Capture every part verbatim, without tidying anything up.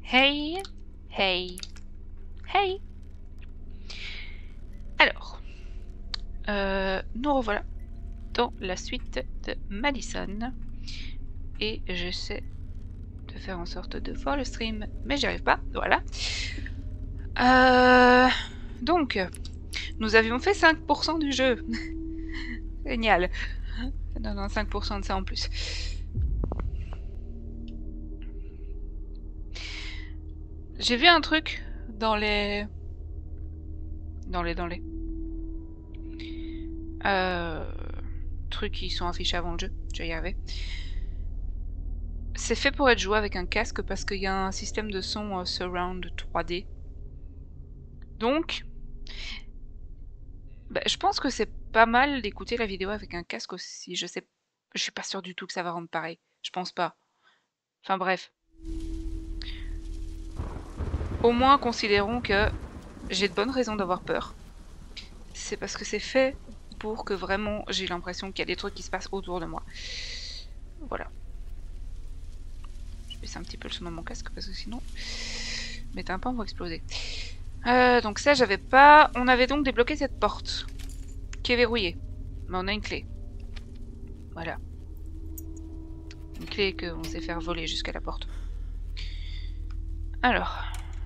Hey, hey, hey. Alors, euh, nous revoilà dans la suite de Madison. Et j'essaie de faire en sorte de voir le stream, mais j'y arrive pas, voilà. Euh, donc, nous avions fait cinq pour cent du jeu. Génial. Non, non, cinq pour cent de ça en plus. J'ai vu un truc dans les... Dans les... Dans les... Euh... Trucs qui sont affichés avant le jeu, je vais y arriver. C'est fait pour être joué avec un casque parce qu'il y a un système de son euh, surround trois D. Donc, bah, je pense que c'est pas mal d'écouter la vidéo avec un casque aussi. Je sais, je suis pas sûre du tout que ça va rendre pareil. Je pense pas. Enfin bref. Au moins, considérons que j'ai de bonnes raisons d'avoir peur. C'est parce que c'est fait pour que vraiment j'ai l'impression qu'il y a des trucs qui se passent autour de moi. Voilà. Je baisse un petit peu le son de mon casque parce que sinon mes tympans vont exploser. Euh, donc ça j'avais pas. On avait donc débloqué cette porte qui est verrouillée. Mais on a une clé. Voilà. Une clé qu'on sait faire voler jusqu'à la porte. Alors.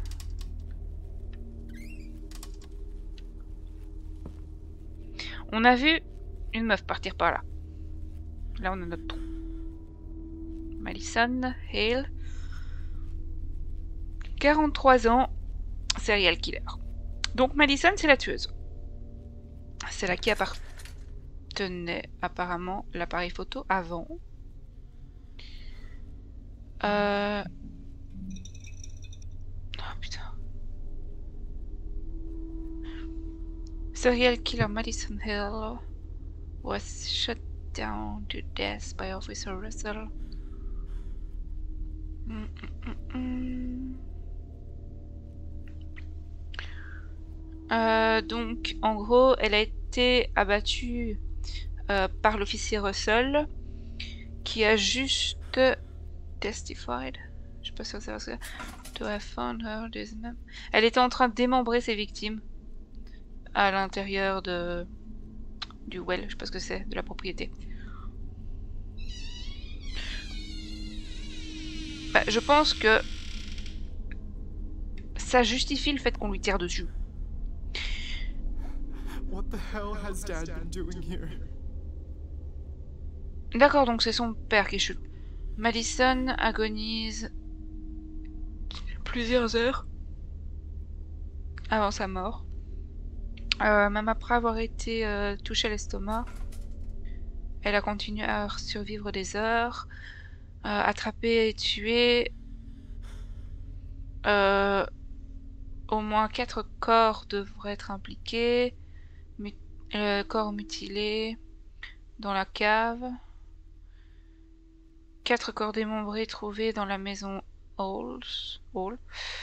On a vu une meuf partir par là. Là on a notre trou. Madison Hale. quarante-trois ans. Serial killer. Donc Madison c'est la tueuse. C'est là qui appartenait apparemment l'appareil photo avant. Euh... Oh putain. Serial killer Madison Hill was shot down to death by Officer Russell. Mm, mm, mm, mm. Euh, donc, en gros, elle a été abattue euh, par l'officier Russell, qui a juste testified. Je sais pas si c'est ça. To have found her dismembered. Elle était en train de démembrer ses victimes à l'intérieur de du well, je sais pas ce que c'est, de la propriété. Bah, je pense que ça justifie le fait qu'on lui tire dessus. What the hell has Dad been doing here? D'accord, donc c'est son père qui est chelou. Madison agonise plusieurs heures avant sa mort. Euh, même après avoir été euh, touchée à l'estomac, elle a continué à survivre des heures, euh, attrapée et tuée. Euh, au moins quatre corps devraient être impliqués. Mut euh, corps mutilés dans la cave. Quatre corps démembrés trouvés dans la maison Hall. Hall.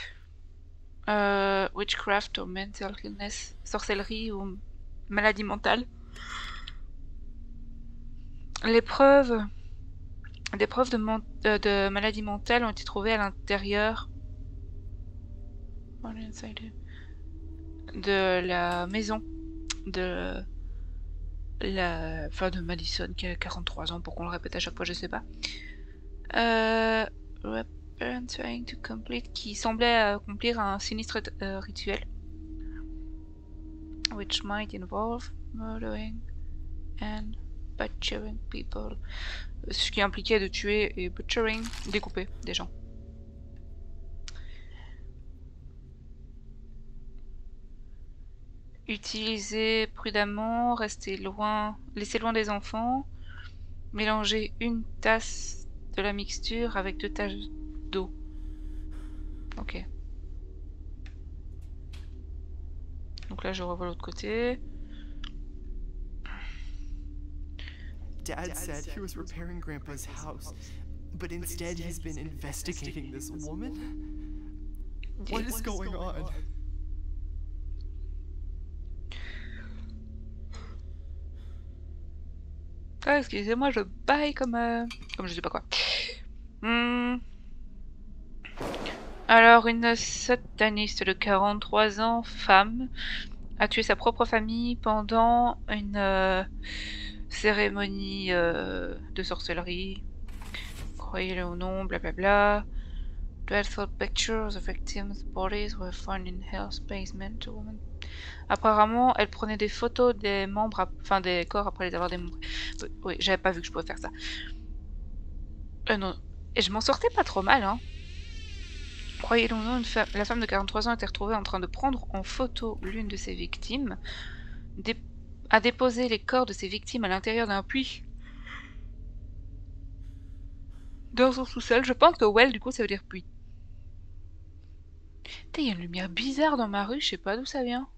Euh, witchcraft ou mental illness. Sorcellerie ou maladie mentale. Les preuves, des preuves de, de, de maladie mentale ont été trouvées à l'intérieur de la maison de la, enfin de Madison qui a quarante-trois ans, pour qu'on le répète à chaque fois, je sais pas. Euh, trying to complete, qui semblait accomplir un sinistre euh, rituel, which might involve murdering and butchering people, ce qui impliquait de tuer et butchering, découper des gens. Utilisez prudemment, restez loin, laissez loin des enfants. Mélangez une tasse de la mixture avec deux tasses d'eau. Ok. Donc là, je revois l'autre côté. Dad said he was repairing Grandpa's house, but instead he's been investigating this woman? What is going on? Ah, excusez-moi, je baille comme... Euh, comme je sais pas quoi. Hmm. Alors, une sataniste de quarante-trois ans, femme, a tué sa propre famille pendant une euh, cérémonie euh, de sorcellerie. Croyez-le ou non, blablabla. Dreadful pictures of victims' bodies were found in Hell's basement. Woman. Apparemment, elle prenait des photos des membres, enfin des corps après les avoir démembrés. Oui, j'avais pas vu que je pouvais faire ça. Euh, non. Et je m'en sortais pas trop mal, hein. Croyez-le ou non, une fa la femme de quarante-trois ans a été retrouvée en train de prendre en photo l'une de ses victimes, dé a déposé les corps de ses victimes à l'intérieur d'un puits dans son sous-sol. Je pense que well, du coup, ça veut dire puits. Putain, il y a une lumière bizarre dans ma rue, je sais pas d'où ça vient.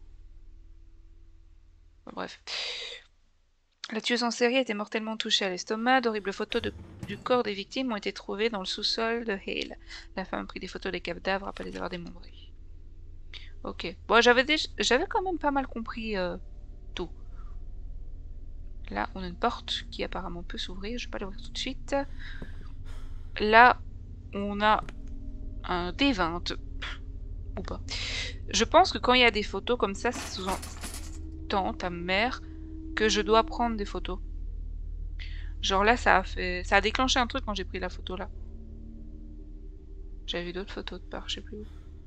Bon, bref. La tueuse en série a été mortellement touchée à l'estomac. D'horribles photos de, du corps des victimes ont été trouvées dans le sous-sol de Hale. La femme a pris des photos des cadavres après les avoir démembrés. Ok. Bon, j'avais j'avais quand même pas mal compris euh, tout. Là, on a une porte qui apparemment peut s'ouvrir. Je vais pas l'ouvrir tout de suite. Là, on a un D vingt. Ou pas. Je pense que quand il y a des photos comme ça, c'est sous-entend ta mère que je dois prendre des photos. Genre là, ça a fait, ça a déclenché un truc quand j'ai pris la photo là. J'avais vu d'autres photos de part, je sais plus où.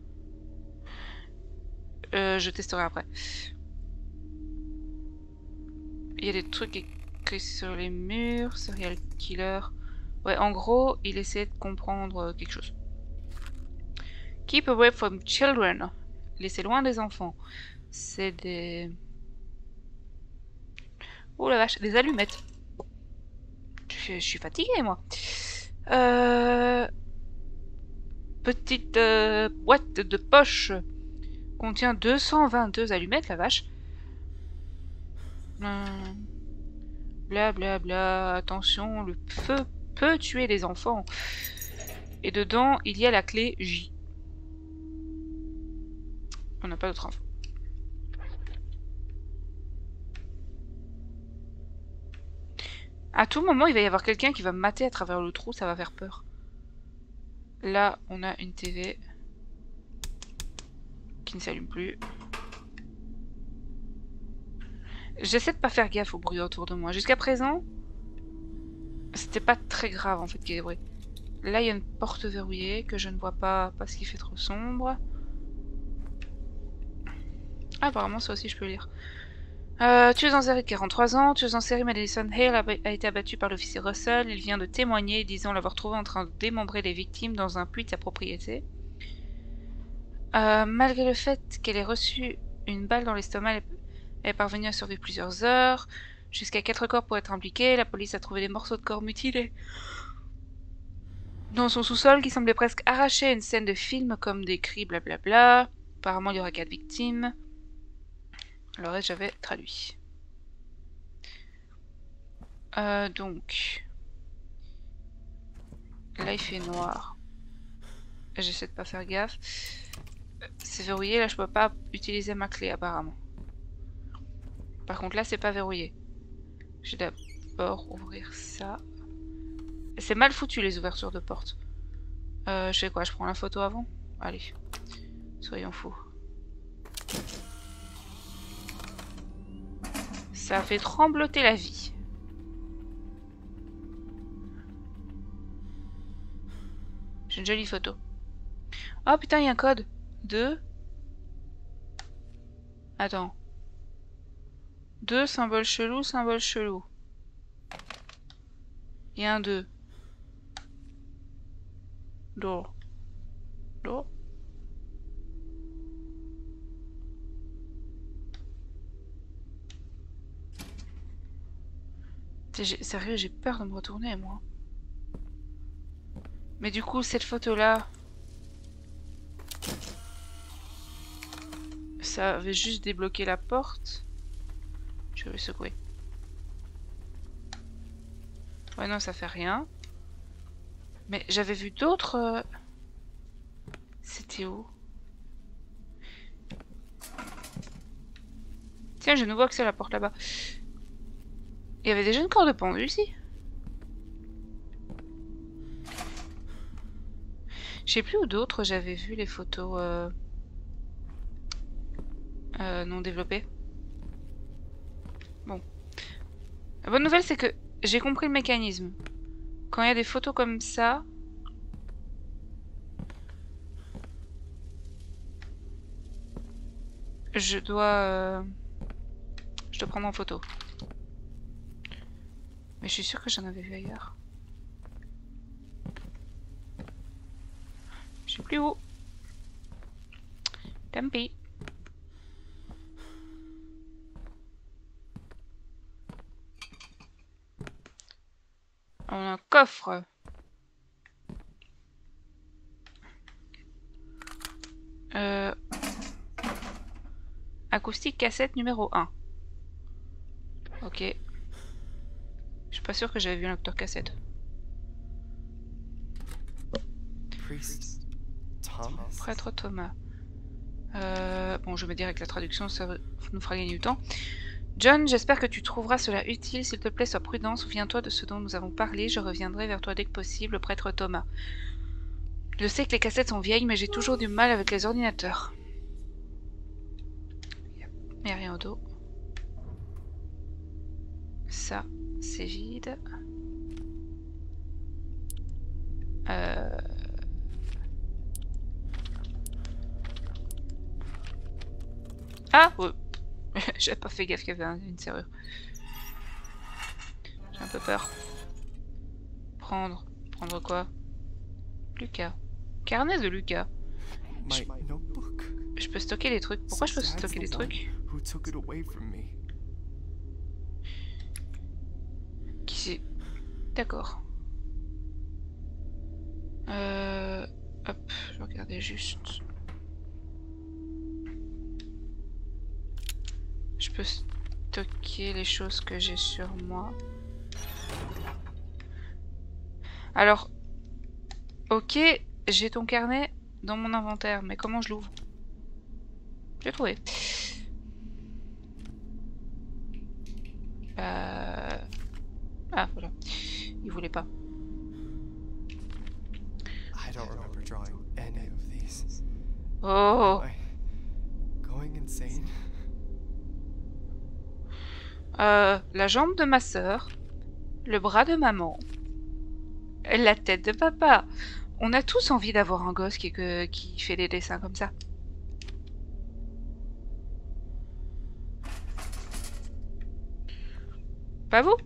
Euh, je testerai après. Il y a des trucs écrits sur les murs, serial killer. Ouais, en gros, il essayait de comprendre quelque chose. Keep away from children. Laissez loin des enfants. C'est des... Oh la vache, des allumettes. Je, je suis fatiguée, moi. Euh... Petite euh, boîte de poche contient deux cent vingt-deux allumettes, la vache. Hum... Bla bla bla. Attention, le feu peut tuer les enfants. Et dedans, il y a la clé J. On n'a pas d'autre info. À tout moment, il va y avoir quelqu'un qui va me mater à travers le trou, ça va faire peur. Là, on a une T V qui ne s'allume plus. J'essaie de pas faire gaffe au bruit autour de moi. Jusqu'à présent, c'était pas très grave en fait qu'il y ait des bruits. Là, il y a une porte verrouillée que je ne vois pas parce qu'il fait trop sombre. Ah, apparemment, ça aussi, je peux lire. Euh, tueuse en série de quarante-trois ans, tueuse en série Madison Hale a, a été abattue par l'officier Russell. Il vient de témoigner, disant l'avoir trouvé en train de démembrer les victimes dans un puits de sa propriété. Euh, malgré le fait qu'elle ait reçu une balle dans l'estomac, elle est parvenue à survivre plusieurs heures. Jusqu'à quatre corps pour être impliqués. La police a trouvé des morceaux de corps mutilés dans son sous-sol qui semblait presque arracher une scène de film comme des cris blablabla. Apparemment, il y aura quatre victimes. Le reste, j'avais traduit. Euh, donc... Là, il fait noir. J'essaie de pas faire gaffe. C'est verrouillé, là, je peux pas utiliser ma clé, apparemment. Par contre, là, c'est pas verrouillé. Je vais d'abord ouvrir ça. C'est mal foutu, les ouvertures de porte. Euh, je fais quoi? Je prends la photo avant? Allez. Soyons fous. Ça fait trembloter la vie. J'ai une jolie photo. Oh putain, il y a un code. deux. Attends. deux, symbole chelou, symbole chelou. Il y a un deux. Door. Door. Sérieux, j'ai peur de me retourner, moi. Mais du coup, cette photo-là... Ça avait juste débloqué la porte. Je vais secouer. Ouais, non, ça fait rien. Mais j'avais vu d'autres... Euh... C'était où? Tiens, j'ai nouveau accès à la porte là-bas. Il y avait déjà une corde de pendu ici. Je sais plus où d'autres j'avais vu les photos euh, euh, non développées. Bon. La bonne nouvelle, c'est que j'ai compris le mécanisme. Quand il y a des photos comme ça... Je dois... Euh... Je dois prendre en photo. Mais je suis sûre que j'en avais vu ailleurs. Je sais plus où. Tant pis. On a un coffre. Euh... Acoustique cassette numéro un. Ok. Je suis pas sûre que j'avais vu un lecteur cassette. Priest Thomas. Prêtre Thomas. Euh... Bon, je vais dire avec la traduction, ça nous fera gagner du temps. John, j'espère que tu trouveras cela utile. S'il te plaît, sois prudent. Souviens-toi de ce dont nous avons parlé. Je reviendrai vers toi dès que possible, prêtre Thomas. Je sais que les cassettes sont vieilles, mais j'ai toujours du mal avec les ordinateurs. Il n'y a rien au dos. Ça, c'est vide. Euh... Ah, ouais. J'avais pas fait gaffe qu'il y avait une serrure. J'ai un peu peur. Prendre. Prendre quoi? Lucas. Carnet de Lucas. Je... je peux stocker les trucs. Pourquoi je peux stocker les trucs? Qui c'est? D'accord. Euh... Hop, je regardais juste. Je peux stocker les choses que j'ai sur moi. Alors, ok, j'ai ton carnet dans mon inventaire, mais comment je l'ouvre? J'ai trouvé. Euh... Ah, voilà. Il voulait pas. I don't remember drawing any of these. Oh! Am I going insane? Euh, la jambe de ma sœur, le bras de maman, la tête de papa. On a tous envie d'avoir un gosse qui, que, qui fait des dessins comme ça. Pas vous?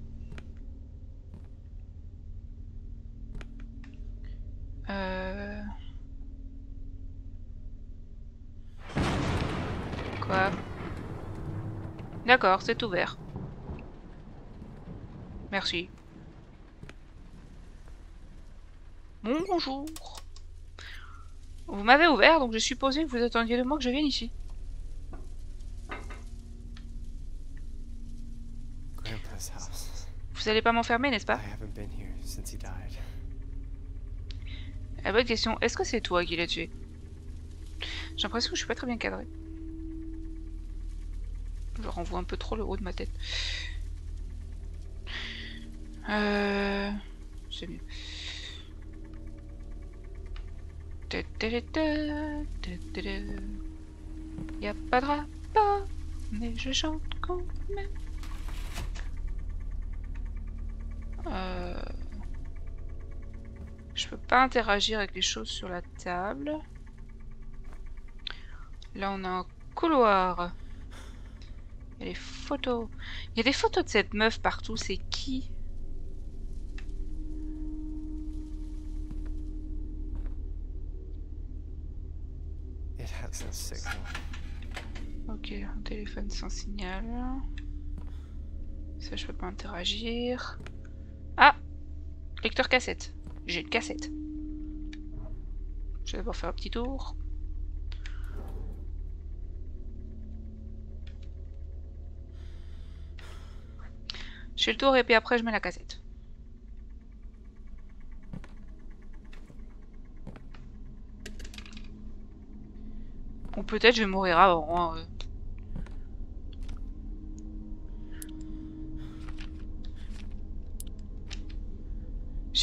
Euh... Quoi? D'accord, c'est ouvert. Merci. Bonjour. Vous m'avez ouvert, donc je supposais que vous attendiez de moi que je vienne ici. Vous allez pas m'enfermer, n'est-ce pas? La bonne question, est-ce que c'est toi qui l'as tué? J'ai l'impression que je suis pas très bien cadré. Je renvoie un peu trop le haut de ma tête. Euh... C'est mieux. Y'a pas de rapport, mais je chante quand même. Euh... Je peux pas interagir avec les choses sur la table. Là, on a un couloir. Il y a des photos. Il y a des photos de cette meuf partout. C'est qui? Ok, un téléphone sans signal. Ça, je peux pas interagir. Ah! Lecteur cassette. J'ai une cassette. Je vais d'abord faire un petit tour. Je fais le tour et puis après je mets la cassette. Ou peut-être je vais mourir avant. Hein.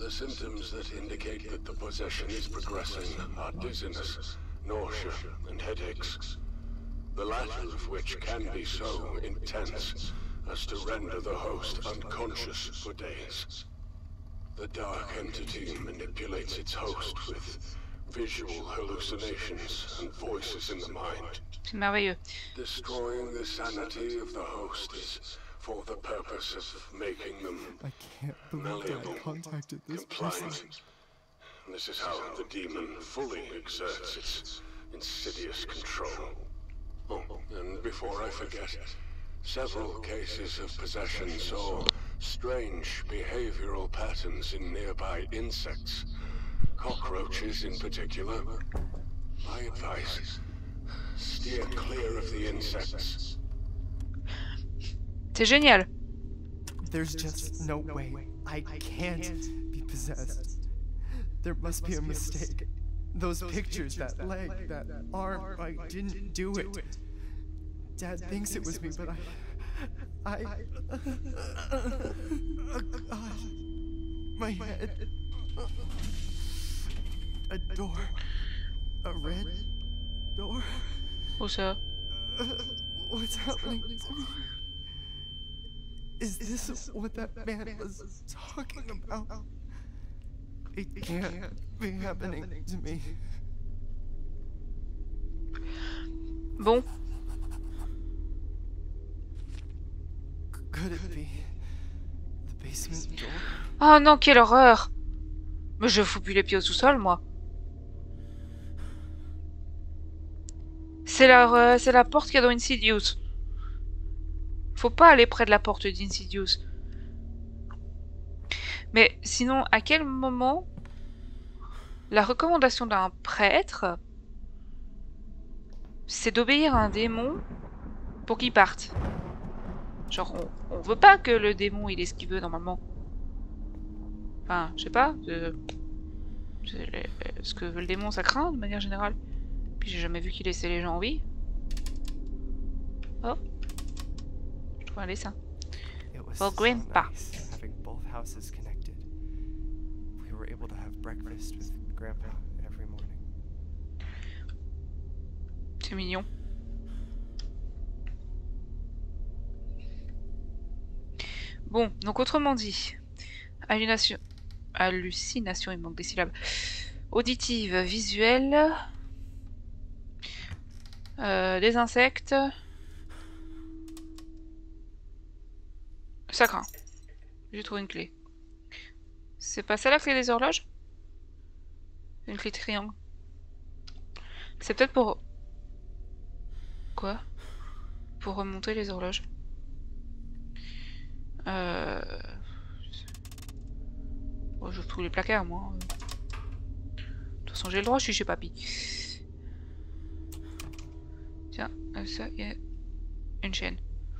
The symptoms that indicate that the possession is progressing are dizziness, nausea, and headaches. The latter of which can be so intense as to render the host unconscious for days. The dark entity manipulates its host with visual hallucinations and voices in the mind. C'est merveilleux. Destroying the sanity of the host is for the purpose of making them I can't believe that I malleable, contacted this person. compliant. This is how the demon fully exerts its insidious control. Oh, and before I forget, several cases of possession saw strange behavioral patterns in nearby insects. Cockroaches in particular. My advice, steer clear of the insects. C'est génial. There's just no way. I can't be possessed. There must be a mistake. Those pictures, that leg, that arm, I didn't do it. Dad thinks it was me, but I... I... Oh, God. My head. A door. A red door. Où ça? What's happening to me? Is this what that man was talking about? It can't be happening to me. Bon. Could it be the basement door? Oh non, quelle horreur! Mais je fous plus les pieds au sous-sol, moi. C'est la, euh, c'est la porte qu'il y a dans Insidious. Faut pas aller près de la porte d'Insidious. Mais sinon, à quel moment la recommandation d'un prêtre, c'est d'obéir à un démon pour qu'il parte? Genre, on, on veut pas que le démon il ait ce qu'il veut normalement. Enfin, je sais pas. Euh, ce que veut le démon, ça craint de manière générale. Puis j'ai jamais vu qu'il laissait les gens en vie. Oh. Je trouve un dessin. Well, Grandpa. Having both houses connected. We were able to have breakfast with Grandpa every morning. C'est mignon. Bon, donc autrement dit, hallucination, hallucination, il manque des syllabes. Auditive, visuelle, euh, des insectes. Ça craint. J'ai trouvé une clé. C'est pas ça la clé des horloges? Une clé triangle. C'est peut-être pour... Quoi? Pour remonter les horloges. Euh... Oh, j'ouvre tous les placards, moi. De toute façon, j'ai le droit, je suis chez papy. Tiens, ça, il y a une chaîne.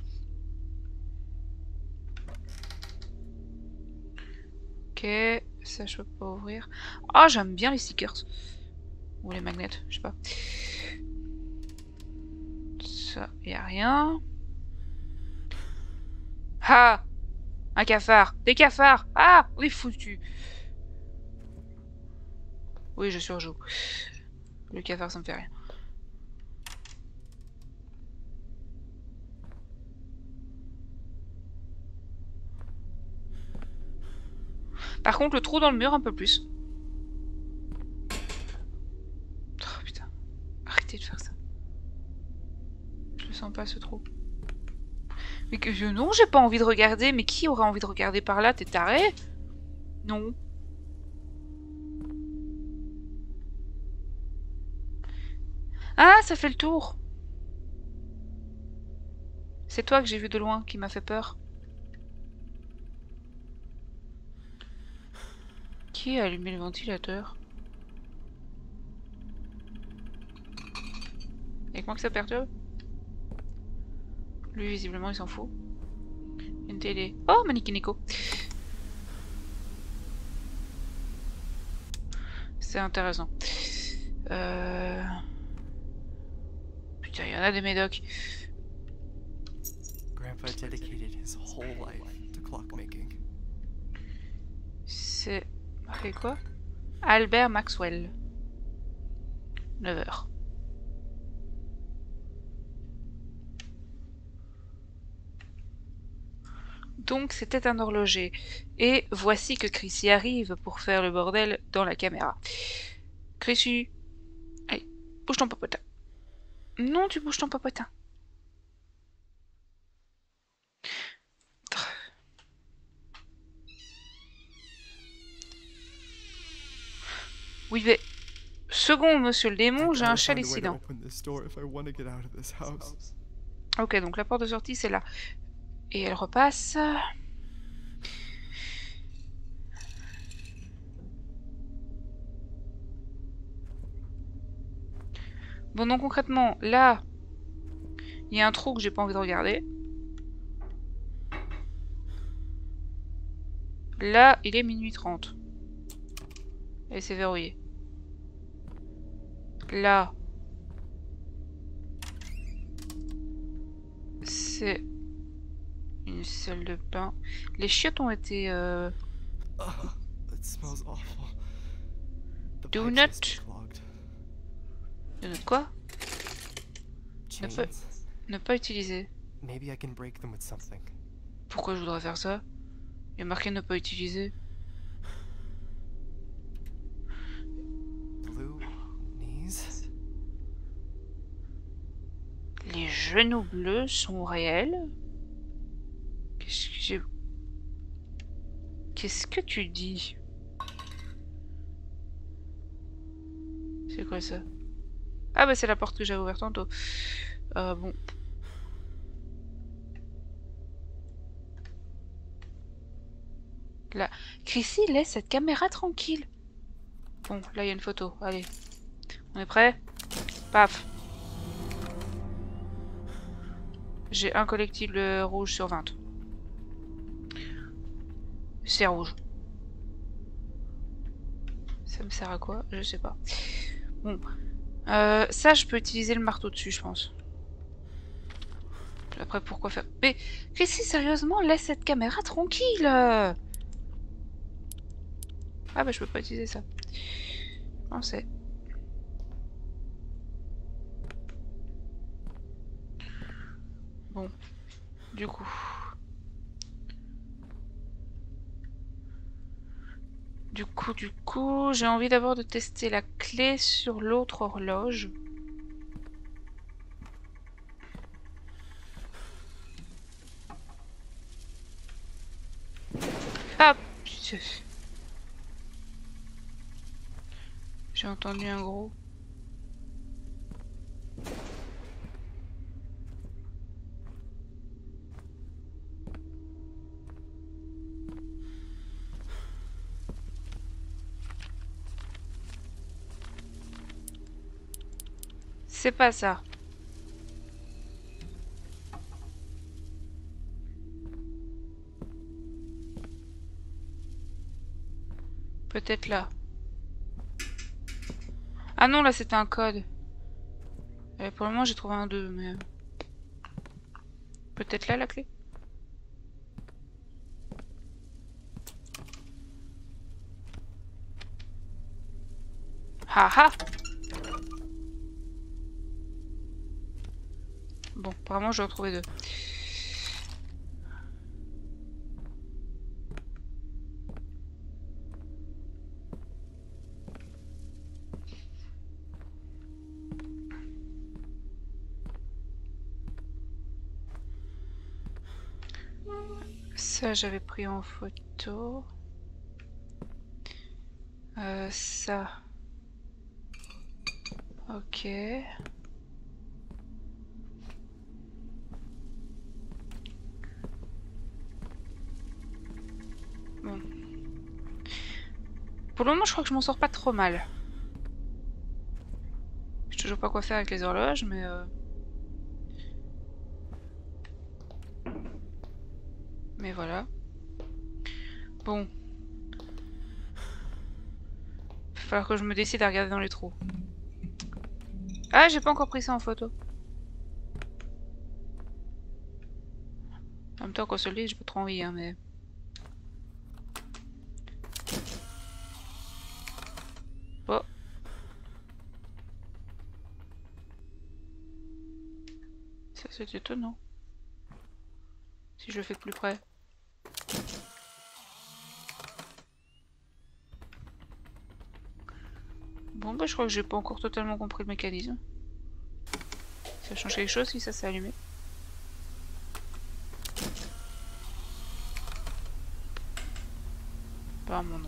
Ok, ça je peux pas ouvrir. Ah, oh, j'aime bien les stickers. Ou les magnets, je sais pas. Ça, y a rien. Ah! Un cafard! Des cafards! Ah! On est foutu! Oui, je surjoue. Le cafard, ça me fait rien. Par contre, le trou dans le mur, un peu plus. Oh putain. Arrêtez de faire ça. Je le sens pas, ce trou. Mais que je... Non, j'ai pas envie de regarder. Mais qui aura envie de regarder par là? T'es taré? Non. Ah, ça fait le tour. C'est toi que j'ai vu de loin qui m'a fait peur. Qui a allumé le ventilateur? Y'a que moi que ça perturbe? Lui, visiblement, il s'en fout. Une télé. Oh, Maniki Nico. C'est intéressant. Euh... Putain, il y en a des médocs. Grandpa dedicated his whole life to clockmaking. C'est marqué quoi? Albert Maxwell. neuf heures. Donc c'était un horloger. Et voici que Chrissy arrive pour faire le bordel dans la caméra. Chrissy, allez, bouge ton popotin. Non, tu bouges ton popotin. Oui, mais... Second, monsieur le démon, j'ai un chat décidant. Ok, donc la porte de sortie, c'est là. Et elle repasse. Bon, donc concrètement, là, il y a un trou que j'ai pas envie de regarder. Là, il est minuit trente. Et c'est verrouillé. Là, c'est une salle de bain. Les chiottes ont été... Euh... Do not... Do not quoi? Ne pas... ne pas utiliser. Pourquoi je voudrais faire ça? Il y a marqué ne pas utiliser. Les genoux bleus sont réels? Qu'est-ce que j'ai... Qu'est-ce que tu dis? C'est quoi ça? Ah bah c'est la porte que j'avais ouverte tantôt. Euh, bon. Là. Chrissy, laisse cette caméra tranquille. Bon, là il y a une photo. Allez. On est prêt? Paf. J'ai un collectible rouge sur vingt. C'est rouge. Ça me sert à quoi? Je sais pas. Bon. Euh, ça, je peux utiliser le marteau dessus, je pense. Après, pourquoi faire... Mais, Chrissy, sérieusement, laisse cette caméra tranquille. Ah bah, je peux pas utiliser ça. On sait. Bon. Du coup... Du coup, du coup, j'ai envie d'abord de tester la clé sur l'autre horloge. Ah putain. J'ai entendu un gros. C'est pas ça. Peut-être là. Ah non, là c'était un code. Et pour le moment j'ai trouvé un deux, mais... Peut-être là la clé. Haha. Bon, apparemment j'ai retrouvé deux. Ça j'avais pris en photo. Euh, ça. Ok. Bon. Pour le moment, je crois que je m'en sors pas trop mal. Je sais toujours pas quoi faire avec les horloges, mais... Euh... Mais voilà. Bon. Il va falloir que je me décide à regarder dans les trous. Ah, j'ai pas encore pris ça en photo. En même temps, qu'on se le dit, j'ai pas trop envie, hein, mais... Ça c'est étonnant. Si je le fais de plus près. Bon bah je crois que j'ai pas encore totalement compris le mécanisme. Ça change quelque chose si ça s'est allumé. Pas mon nom.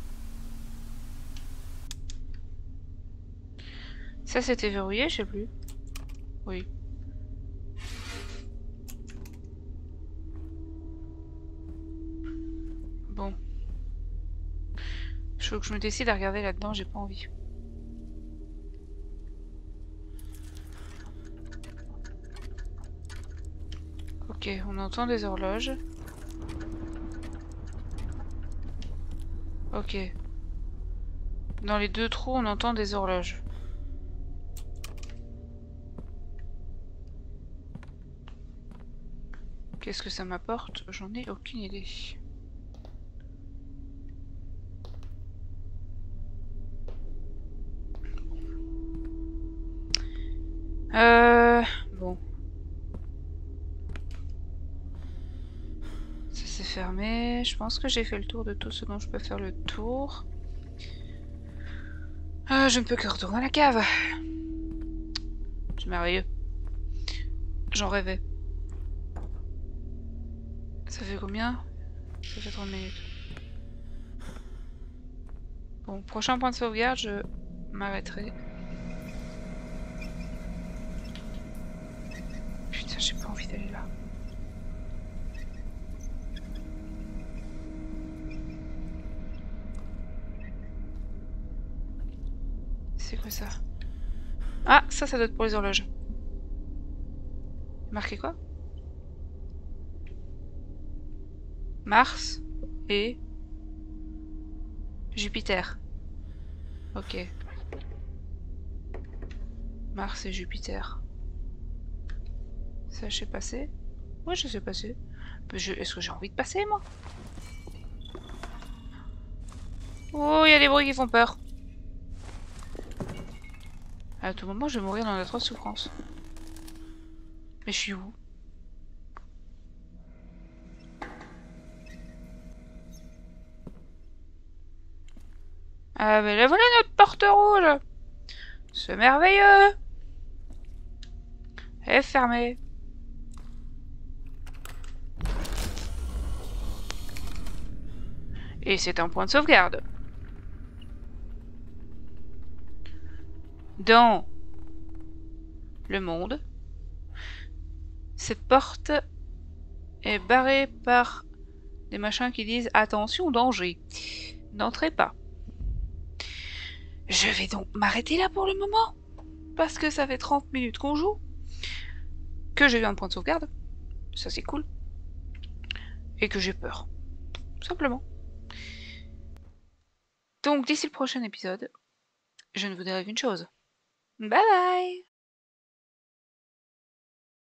Ça c'était verrouillé, je sais plus. Oui. Bon. Il faut que je me décide à regarder là-dedans, j'ai pas envie. Ok, on entend des horloges. Ok. Dans les deux trous, on entend des horloges. Qu'est-ce que ça m'apporte? J'en ai aucune idée. Euh... Bon. Ça s'est fermé. Je pense que j'ai fait le tour de tout ce dont je peux faire le tour. Euh, je ne peux que retourner à la cave. C'est merveilleux. J'en rêvais. Ça fait combien? Ça fait trente minutes. Bon, prochain point de sauvegarde, je m'arrêterai. Putain, j'ai pas envie d'aller là. C'est quoi ça? Ah, ça, ça doit être pour les horloges. Marqué quoi? Mars et Jupiter. Ok. Mars et Jupiter. Ça, je sais passer? Ouais, je sais passer. Je... Est-ce que j'ai envie de passer, moi? Oh, il y a des bruits qui font peur. À tout moment, je vais mourir dans d'atroces souffrances. Mais je suis où? Ah, mais là, voilà notre porte rouge! C'est merveilleux! Elle est fermée. Et c'est un point de sauvegarde. Dans le monde, cette porte est barrée par des machins qui disent attention, danger. N'entrez pas. Je vais donc m'arrêter là pour le moment. Parce que ça fait trente minutes qu'on joue. Que j'ai eu un point de sauvegarde. Ça c'est cool. Et que j'ai peur. Tout simplement. Donc d'ici le prochain épisode, je ne vous dirai qu'une chose. Bye bye!